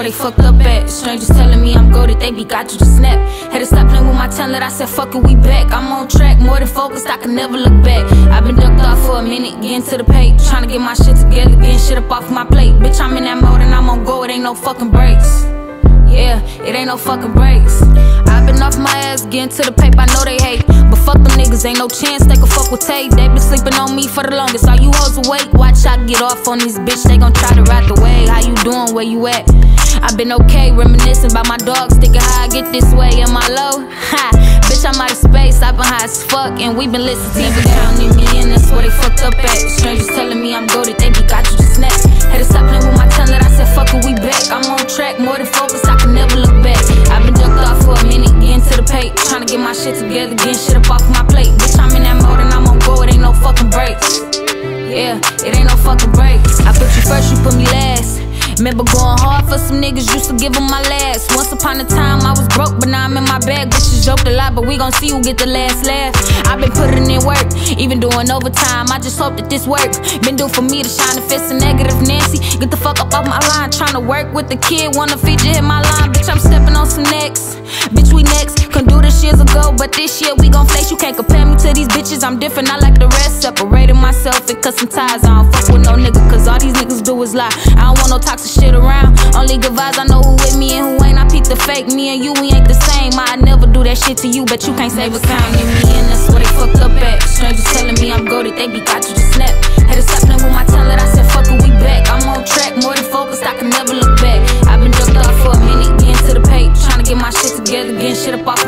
where they fucked up at. Strangers telling me I'm goated, they be got you to snap. Had to stop playing with my talent, I said fuck it, we back. I'm on track, more than focused, I can never look back. I've been ducked off for a minute, getting to the page, trying to get my shit together, getting shit up off my plate. Bitch, I'm in that mode and I'm on go, it ain't no fucking breaks. Yeah, it ain't no fucking breaks. I've been off my ass, getting to the paper, I know they hate. But fuck them niggas, ain't no chance they can fuck with Tay. They been sleeping on me for the longest, all you hoes awake. Watch I get off on this bitch, they gon' try to ride the wave. How you doing, where you at? I've been okay, reminiscing about my dogs, thinking how I get this way. Am I low? Ha! Bitch, I'm out of space, I've been high as fuck, and we been listening. Never counting me in, that's where they fucked up at. Strangers telling me I'm goated, they be got you to snap. Had to stop playing with my talent, I said fuck it, we back. I'm on track, more than focused, I can never look back. I've been ducked off for a minute, getting to the page, trying to get my shit together, getting shit up off my plate. Bitch, I'm in that mode and I'm on go, it ain't no fucking breaks. Yeah, it ain't no fucking breaks. I put you first, you put me last. Remember going hard for some niggas, used to give them my last. Once upon a time I was broke, but now I'm in my bag. Bitches joked a lot, but we gon' see who get the last laugh. I've been putting in work, even doing overtime. I just hope that this work. Been due for me to shine the fist of negative Nancy. Get the fuck up off my line, tryna work with the kid, wanna feature hit my line. Bitch, I'm stepping on some necks. Bitch, we next. Couldn't do this years ago, but this year we gon' flex. You can't compare me to these bitches, I'm different, not like the rest. Separated myself and cut some ties. I don't fuck with no nigga, cause all these niggas do is lie. I don't want no toxic shit around. Only good vibes, I know who with me and who ain't. I peep the fake, me and you, we ain't the same. I never do that shit to you, but you can't save a counting me in, that's where they fucked up at. Strangers telling me I'm goated, they be got you to snap. Had to stop playing with my talent, I said fuck it, we back. I'm on track, more than focused, I can never look back. I've been ducked off for a minute, getting to the page, trying to get my shit together, getting shit up off